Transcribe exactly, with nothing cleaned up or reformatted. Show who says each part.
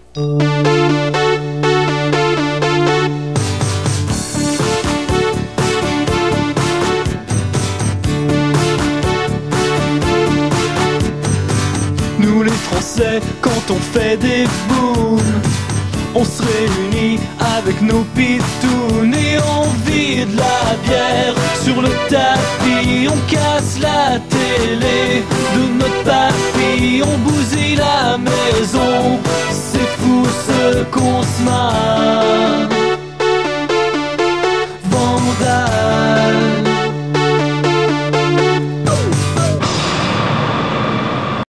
Speaker 1: Nous les Français, quand on fait des booms, on se réunit avec nos pitounes et on vide la bière sur le tapis. On casse la télé de notre papy, on bousille la maison. C'est fou ce qu'on se marre.